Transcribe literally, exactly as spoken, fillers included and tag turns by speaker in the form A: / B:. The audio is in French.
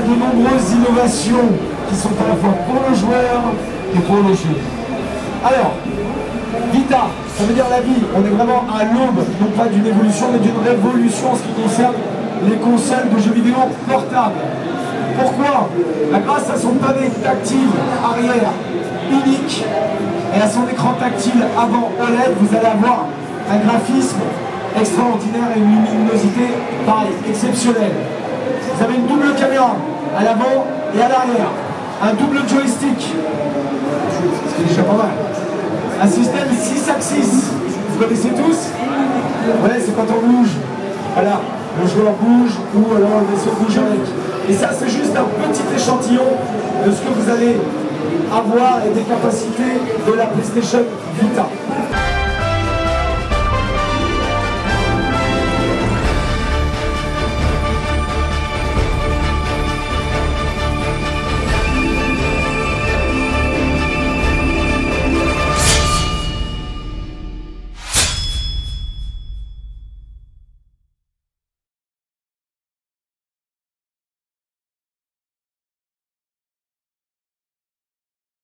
A: de nombreuses innovations qui sont à la fois pour le joueur et pour le jeu. Alors, Vita, ça veut dire la vie. On est vraiment à l'aube, non pas d'une évolution, mais d'une révolution en ce qui concerne les consoles de jeux vidéo portables. Pourquoi? Bah, grâce à son pavé tactile arrière unique et à son écran tactile avant O L E D, vous allez avoir un graphisme extraordinaire et une luminosité pareil, exceptionnelle. Vous avez une double caméra à l'avant et à l'arrière, un double joystick, ce qui est déjà pas mal. Un système six axis, vous connaissez tous? Ouais, c'est quand on bouge. Voilà, le joueur bouge ou alors le vaisseau bouge avec. Et ça, c'est juste un petit échantillon de ce que vous allez avoir et des capacités de la PlayStation Vita.